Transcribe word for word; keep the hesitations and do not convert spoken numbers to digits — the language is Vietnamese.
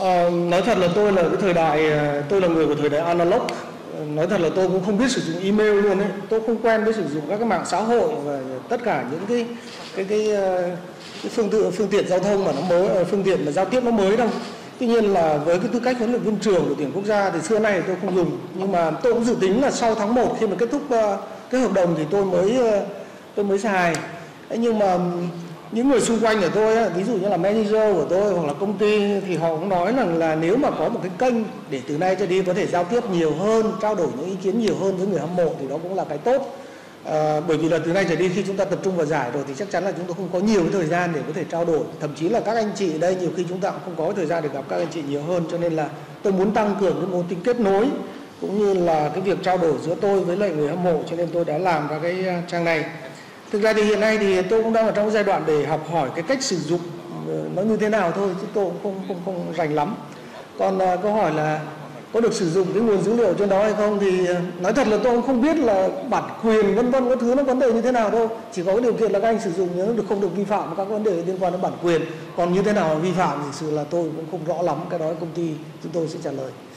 Ờ, nói thật là tôi là cái thời đại tôi là người của thời đại analog. Nói thật là tôi cũng không biết sử dụng email luôn ấy. Tôi không quen với sử dụng các cái mạng xã hội và tất cả những cái cái cái, cái phương tiện phương tiện giao thông mà nó mới, phương tiện mà giao tiếp nó mới đâu. Tuy nhiên là với cái tư cách huấn luyện viên trưởng của tuyển quốc gia thì xưa nay tôi không dùng, nhưng mà tôi cũng dự tính là sau tháng một khi mà kết thúc cái hợp đồng thì tôi mới tôi mới xài. Thế nhưng mà những người xung quanh của tôi, ví dụ như là manager của tôi hoặc là công ty, thì họ cũng nói rằng là nếu mà có một cái kênh để từ nay trở đi có thể giao tiếp nhiều hơn, trao đổi những ý kiến nhiều hơn với người hâm mộ thì đó cũng là cái tốt. À, bởi vì là từ nay trở đi khi chúng ta tập trung vào giải rồi thì chắc chắn là chúng tôi không có nhiều cái thời gian để có thể trao đổi. Thậm chí là các anh chị ở đây nhiều khi chúng ta cũng không có cái thời gian để gặp các anh chị nhiều hơn. Cho nên là tôi muốn tăng cường cái mối tính kết nối cũng như là cái việc trao đổi giữa tôi với lại người hâm mộ, cho nên tôi đã làm ra cái trang này. Thực ra thì hiện nay thì tôi cũng đang ở trong giai đoạn để học hỏi cái cách sử dụng nó như thế nào thôi, chứ tôi cũng không không không rành lắm. Còn uh, câu hỏi là có được sử dụng cái nguồn dữ liệu trên đó hay không thì uh, nói thật là tôi cũng không biết là bản quyền vân vân các thứ nó vấn đề như thế nào đâu. Chỉ có cái điều kiện là các anh sử dụng nhớ được không được vi phạm các vấn đề liên quan đến bản quyền. Còn như thế nào là vi phạm thì sự là tôi cũng không rõ lắm, cái đó công ty chúng tôi sẽ trả lời.